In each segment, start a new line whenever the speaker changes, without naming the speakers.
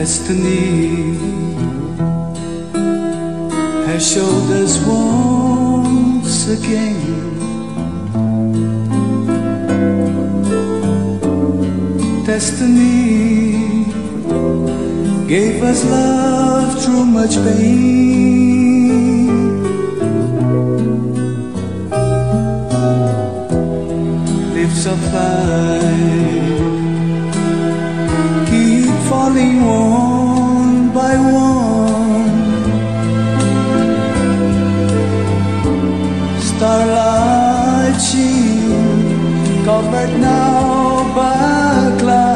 Destiny has showed us once again Destiny gave us love through much pain. Lives of life keep falling one by one. Starlight sheen, covered now by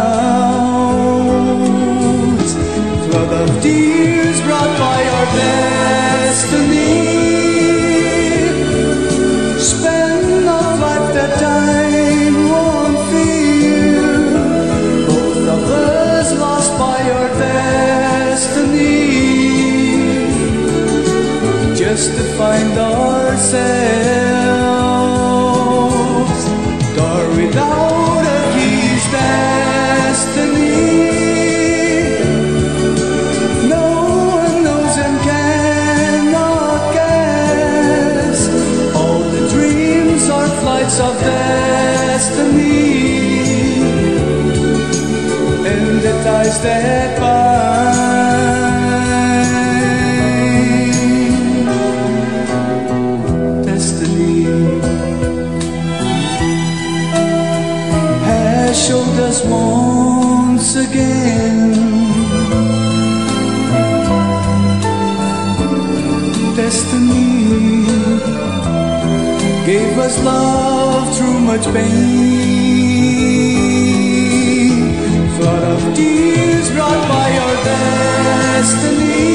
clouds. Flood of tears brought by our destiny. Spend of life that time won't feel. Both of us lost by our destiny. Just to find ourselves, door without a key's destiny. No one knows and cannot guess. All the dreams are flights of destiny, and the ties that bind. Destiny has showed us once again. Destiny gave us love through much pain. Flood of tears brought by our destiny.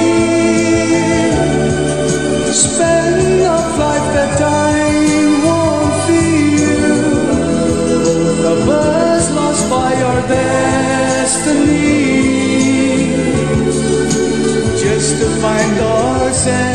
Spend of life that time won't feel. Both of us lost by our destiny. Just to find ourselves.